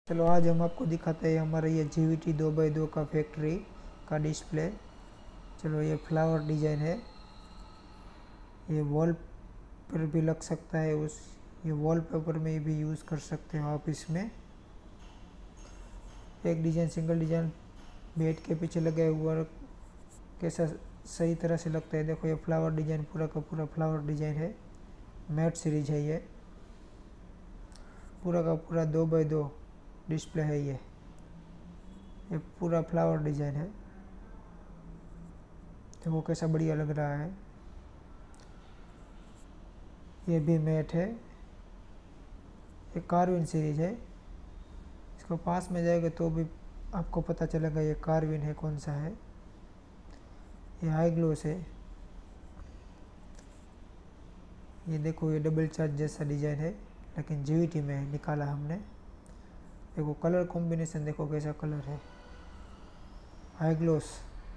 चलो आज हम आपको दिखाते हैं हमारा ये GVT 2x2 का फैक्ट्री का डिस्प्ले। चलो ये फ्लावर डिज़ाइन है, ये वॉल पर भी लग सकता है, ये वॉलपेपर में भी यूज़ कर सकते हो आप। इसमें एक डिज़ाइन सिंगल डिज़ाइन बेड के पीछे लगा हुआ कैसा सही तरह से लगता है। देखो ये फ्लावर डिज़ाइन पूरा का पूरा फ्लावर डिज़ाइन है, मैट सीरीज है, ये पूरा का पूरा 2x2 डिस्प्ले है। ये पूरा फ्लावर डिज़ाइन है, देखो कैसा बढ़िया लग रहा है। ये भी मैट है, ये कार्विन सीरीज है। इसको पास में जाएगा तो भी आपको पता चलेगा ये कार्विन है, कौन सा है। ये हाई ग्लोस है। ये देखो ये डबल चार्ज जैसा डिज़ाइन है, लेकिन GVT में निकाला हमने। देखो कलर कॉम्बिनेशन देखो कैसा कलर है, हाई ग्लोस।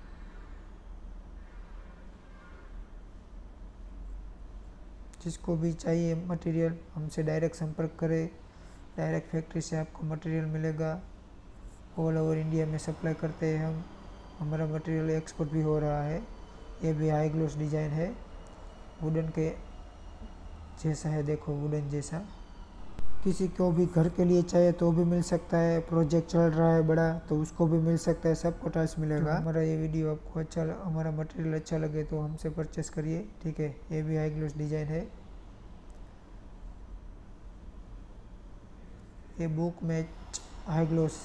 जिसको भी चाहिए मटेरियल हमसे डायरेक्ट संपर्क करें, डायरेक्ट फैक्ट्री से आपको मटेरियल मिलेगा। ऑल ओवर इंडिया में सप्लाई करते हैं हम, हमारा मटेरियल एक्सपोर्ट भी हो रहा है। ये भी हाई ग्लोस डिज़ाइन है, वुडन के जैसा है, देखो वुडन जैसा। किसी को भी घर के लिए चाहिए तो भी मिल सकता है, प्रोजेक्ट चल रहा है बड़ा तो उसको भी मिल सकता है, सबको टाइल्स मिलेगा। हमारा ये वीडियो आपको हमारा मटेरियल अच्छा लगे तो हमसे परचेस करिए, ठीक है। ये भी हाई ग्लोस डिज़ाइन है। ये बुक मैच हाई ग्लोस,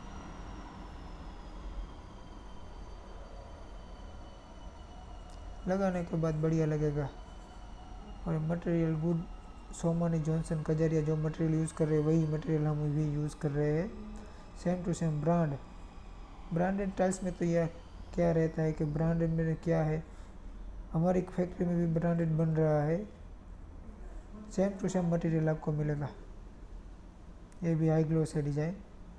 लगाने के बाद बढ़िया लगेगा। और material good, Somany Johnson Kajaria जो मटेरियल यूज़ कर रहे हैं वही मटेरियल हम भी यूज़ कर रहे हैं, same to same branded tiles में। तो यह क्या रहता है कि ब्रांडेड में क्या है, हमारी फैक्ट्री में भी ब्रांडेड बन रहा है, सेम टू सेम मटेरियल आपको मिलेगा। ये भी हाई ग्लोस है डिज़ाइन।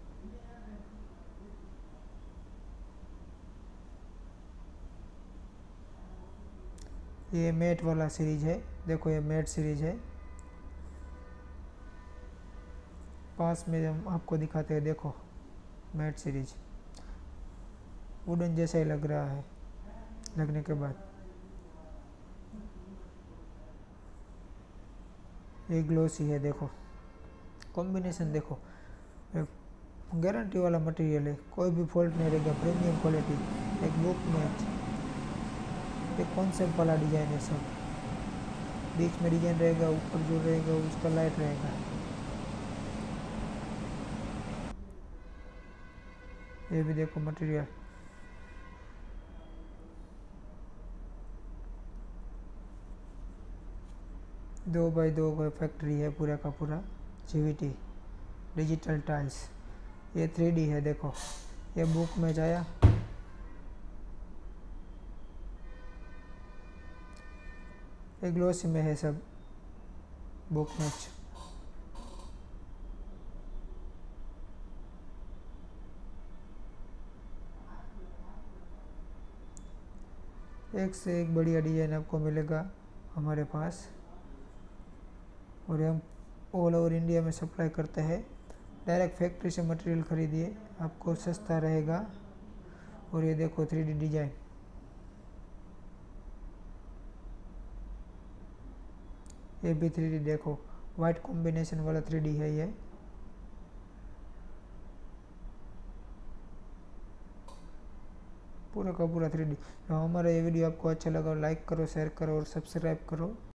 ये मैट वाला सीरीज है, देखो ये मैट सीरीज है। पास में हम आपको दिखाते हैं, देखो मैट सीरीज वुडन जैसा ही लग रहा है लगने के बाद। ये ग्लोसी है, देखो कॉम्बिनेशन देखो, गारंटी वाला मटेरियल है, कोई भी फॉल्ट नहीं रहेगा, प्रीमियम क्वालिटी। एक बुक मैच, एक कॉन्सेप्ट वाला डिज़ाइन है, सब बीच में डिज़ाइन रहेगा, ऊपर जो रहेगा उसका लाइट रहेगा। ये भी देखो मटेरियल, दो बाई दो का फैक्ट्री है पूरा का पूरा, GVT डिजिटल टाइल्स। ये 3D है, देखो ये बुक में आया। ये ग्लोसी में है सब बुक मैच। एक से एक बढ़िया डिज़ाइन आपको मिलेगा हमारे पास, और हम ऑल ओवर इंडिया में सप्लाई करते हैं। डायरेक्ट फैक्ट्री से मटेरियल खरीदिए, आपको सस्ता रहेगा। और ये देखो 3D डिज़ाइन, ये भी 3D, देखो वाइट कॉम्बिनेशन वाला 3D है ये। पूरा का पूरा 3D। तो हमारा ये वीडियो आपको अच्छा लगा, लाइक करो, शेयर करो और सब्सक्राइब करो।